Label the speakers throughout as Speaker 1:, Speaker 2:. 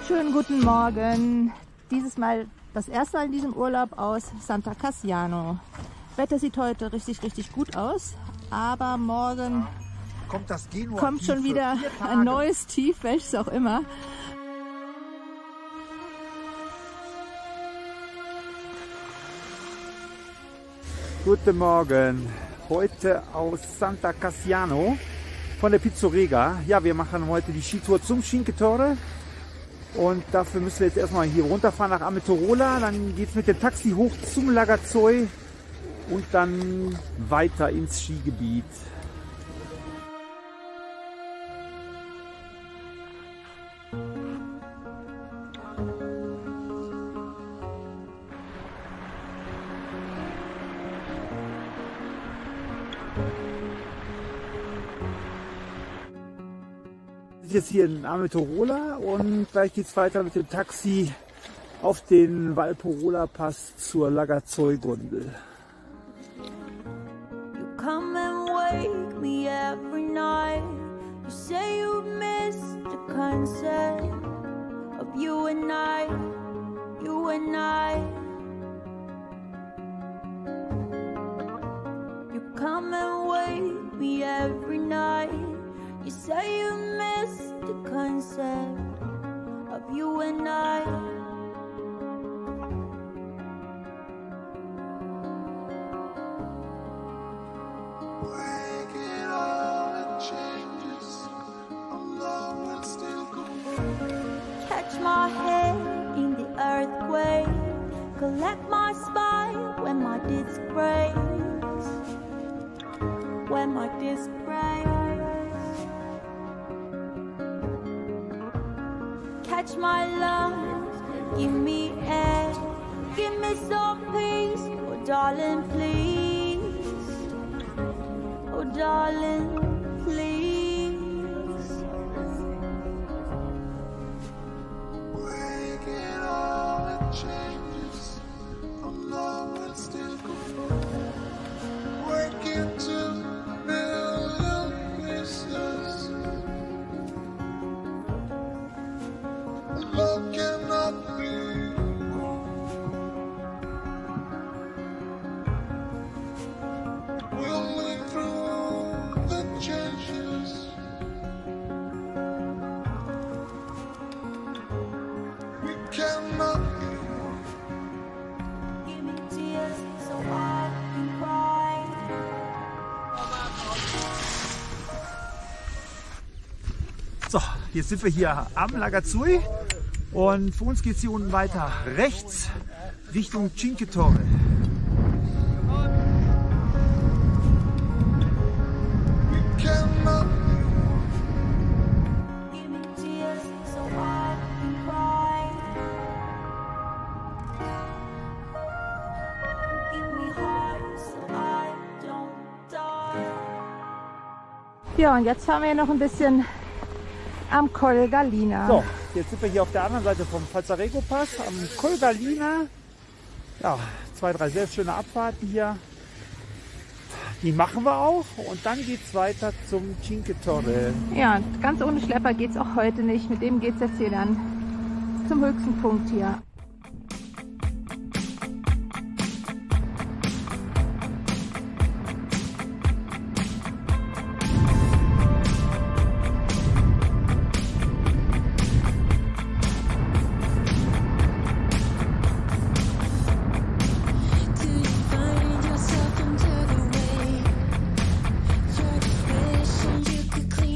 Speaker 1: Schönen guten Morgen. Dieses Mal das erste Mal in diesem Urlaub aus Santa Cassiano. Wetter sieht heute richtig, richtig gut aus, aber morgen kommt schon wieder ein neues Tief, welches auch immer.
Speaker 2: Guten Morgen. Heute aus Santa Cassiano von der Pizzorega. Ja, wir machen heute die Skitour zum Cinque Torre. Und dafür müssen wir jetzt erstmal hier runterfahren nach Amatorola. Dann geht es mit dem Taxi hoch zum Lagazzoi und dann weiter ins Skigebiet. Wir sind jetzt hier in Amatorola und gleich geht es weiter mit dem Taxi auf den Valporola Pass zur Lagazzoi-Gondel.
Speaker 3: You come and wake me every night. You say you missed the concept of you and I, you and I. You come and wake me every night. You say you missed the concept of you and I. Breaking all the changes, alone and still going. Catch my head in the earthquake, collect my spine when my disc breaks, when my disc breaks. Catch my lungs, give me air, give me some peace, oh darling, please, oh darling, please. Breaking all the changes, I'm love and still going. Breaking to million pieces. Love cannot be wrong. We'll live through the changes. We cannot be wrong. Give me tears so I can cry.
Speaker 2: So, jetzt sind wir hier am Lagazzoi und für uns geht es hier unten weiter rechts Richtung Cinque Torre.
Speaker 3: Give me tears so I can cry. Give me heart so I don't die.
Speaker 1: Ja, und jetzt fahren wir noch ein bisschen am Coll Gallina.
Speaker 2: So, jetzt sind wir hier auf der anderen Seite vom Falzarego Pass am Coll Gallina. Ja, 2, 3 sehr schöne Abfahrten hier. Die machen wir auch und dann geht es weiter zum Cinque Torre.
Speaker 1: Ja, ganz ohne Schlepper geht es auch heute nicht. Mit dem geht es jetzt hier dann zum höchsten Punkt hier.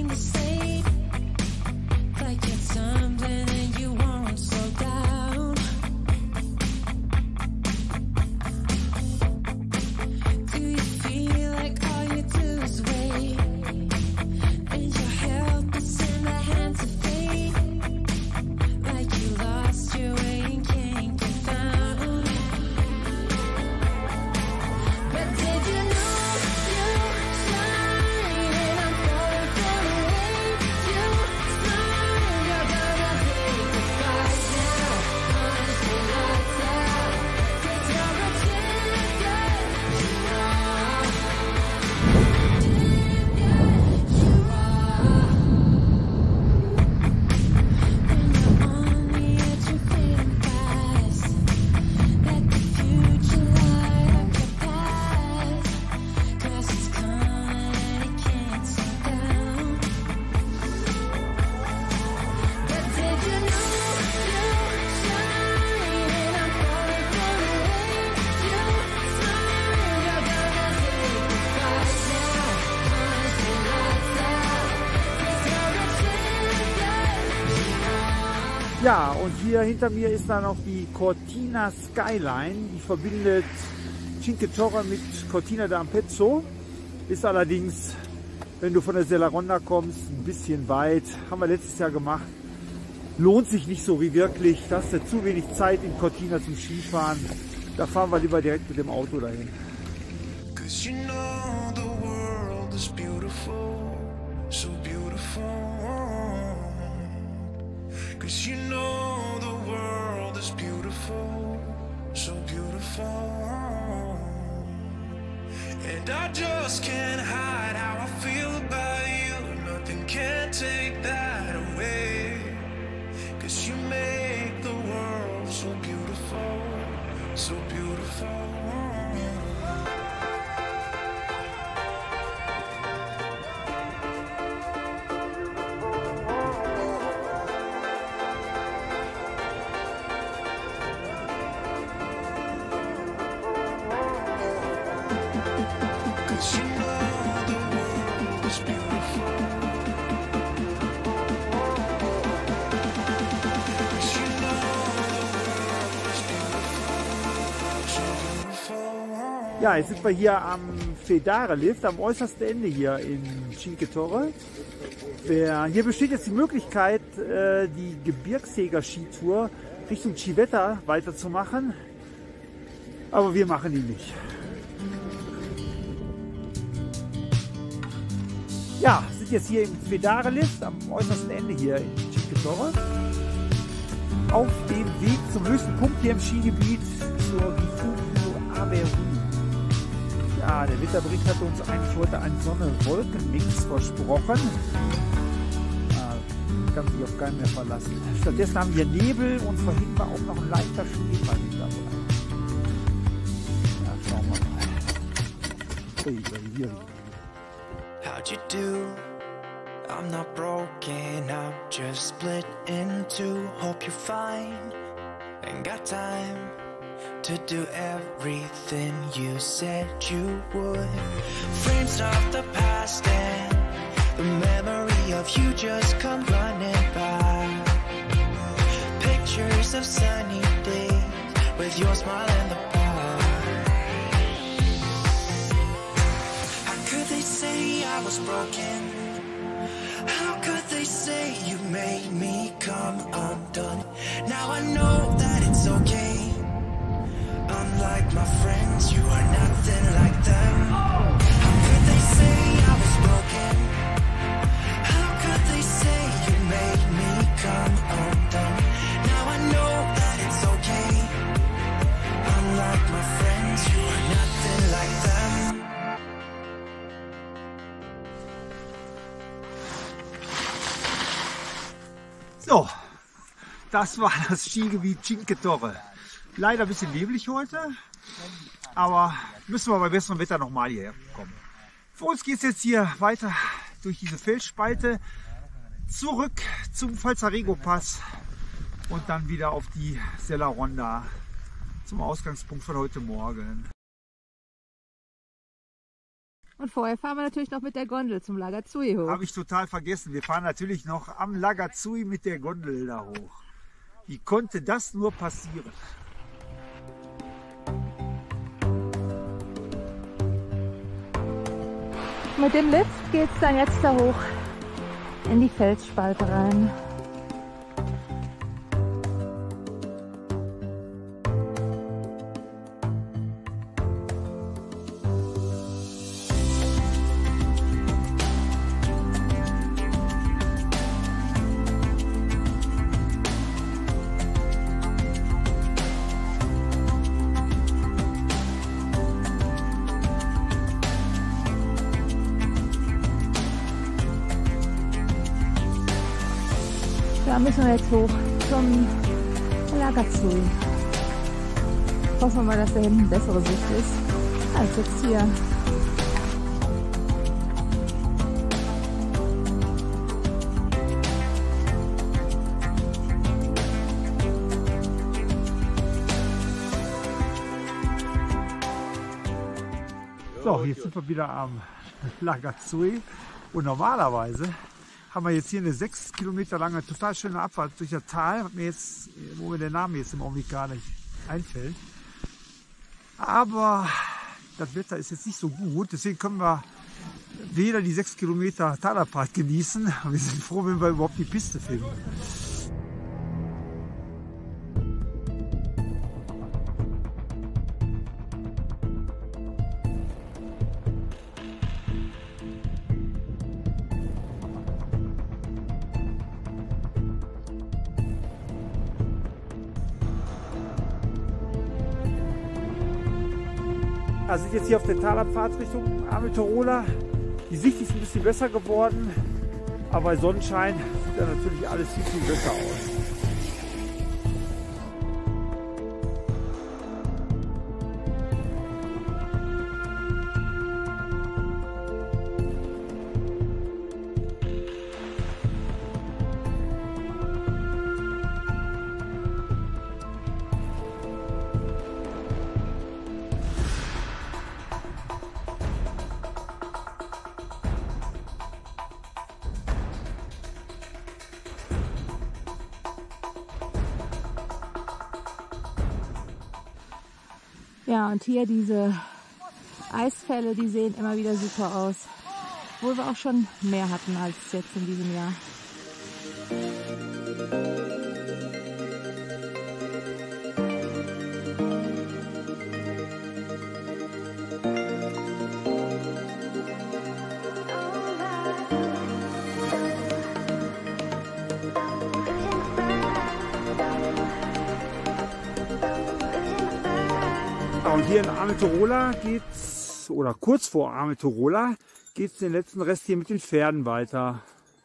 Speaker 3: Something and you won't slow down.
Speaker 2: Ja, und hier hinter mir ist dann noch die Cortina Skyline, die verbindet Cinque Torre mit Cortina d'Ampezzo. Ist allerdings, wenn du von der Sella-Ronda kommst, ein bisschen weit. Haben wir letztes Jahr gemacht. Lohnt sich nicht so wie wirklich. Da hast du zu wenig Zeit in Cortina zum Skifahren. Da fahren wir lieber direkt mit dem Auto dahin.
Speaker 3: And I just can't hide how I feel about you. Nothing can take that away. 'Cause you make the world so beautiful, so beautiful.
Speaker 2: Ja, jetzt sind wir hier am Fedare-Lift, am äußersten Ende hier in Cinque Torre. Hier besteht jetzt die Möglichkeit, die Gebirgsjäger-Skitour Richtung Civetta weiterzumachen, aber wir machen die nicht. Ja, sind jetzt hier im Fedare-Lift, am äußersten Ende hier in Cinque Torre. Auf dem Weg zum höchsten Punkt hier im Skigebiet, zur Rifugio Averui. Ja, der Wetterbericht hat uns eigentlich heute einen Sonne-Wolken-Mix versprochen. Kann sich auf keinen mehr verlassen. Stattdessen haben wir Nebel und vorhin war auch noch ein leichter Schneefall mit dabei. Ja, schauen wir mal.
Speaker 3: How'd you do? I'm not broken, I'm just split in two. Hope you're fine, ain't got time to do everything you said you would. Frames of the past and the memory of you just come running by. Pictures of sunny days with your smile in the bar. How could they say I was broken? How could they say you made me come undone? Now I know that it's okay. Unlike my friends, you are nothing like them. How could they say I was broken? How could they say you made me come undone? Now I know that it's okay. Unlike my friends, you are nothing like them.
Speaker 2: So, das war das Skigebiet Cinque Torre. Leider ein bisschen neblig heute, aber müssen wir bei besserem Wetter nochmal hierher kommen. Für uns geht es jetzt hier weiter durch diese Felsspalte zurück zum Falzarego-Pass und dann wieder auf die Sella-Ronda zum Ausgangspunkt von heute Morgen.
Speaker 1: Und vorher fahren wir natürlich noch mit der Gondel zum Lagazuoi hoch.
Speaker 2: Habe ich total vergessen. Wir fahren natürlich noch am Lagazuoi mit der Gondel da hoch. Wie konnte das nur passieren?
Speaker 1: Mit dem Lift geht es dann jetzt da hoch in die Felsspalte rein. Da müssen wir jetzt hoch zum Lagazuoi. Hoffen wir mal, dass da hinten bessere Sicht ist als jetzt hier.
Speaker 2: So, jetzt sind wir wieder am Lagazuoi und normalerweise haben wir jetzt hier eine 6 Kilometer lange, total schöne Abfahrt durch das Tal, wo mir der Name jetzt im Augenblick gar nicht einfällt. Aber das Wetter ist jetzt nicht so gut, deswegen können wir weder die 6 Kilometer Talabfahrt genießen. Wir sind froh, wenn wir überhaupt die Piste finden. Also sind jetzt hier auf der Talabfahrt Richtung Ameterola. Die Sicht ist ein bisschen besser geworden, aber bei Sonnenschein sieht da natürlich alles viel, viel besser aus.
Speaker 1: Ja, und hier diese Eisfälle, die sehen immer wieder super aus. Obwohl wir auch schon mehr hatten als jetzt in diesem Jahr.
Speaker 2: Und hier in Ameterola geht's, oder kurz vor Ameterola, geht's den letzten Rest hier mit den Pferden weiter.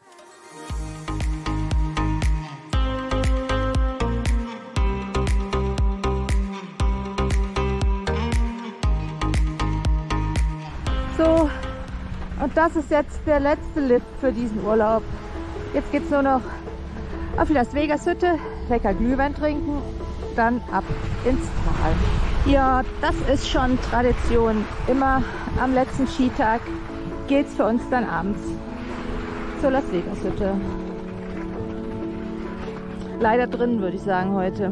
Speaker 1: So, und das ist jetzt der letzte Lift für diesen Urlaub. Jetzt geht's nur noch auf die Las Vegas Hütte, lecker Glühwein trinken, dann ab ins Tal. Ja, das ist schon Tradition. Immer am letzten Skitag geht's für uns dann abends zur Las Vegas Hütte. Leider drin, würde ich sagen, heute.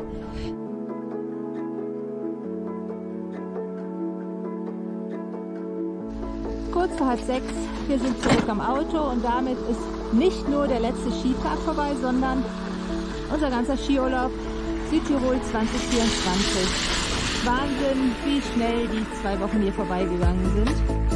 Speaker 1: Kurz vor 5:30, wir sind zurück am Auto und damit ist nicht nur der letzte Skitag vorbei, sondern unser ganzer Skiurlaub Südtirol 2024. Wahnsinn, wie schnell die 2 Wochen hier vorbeigegangen sind.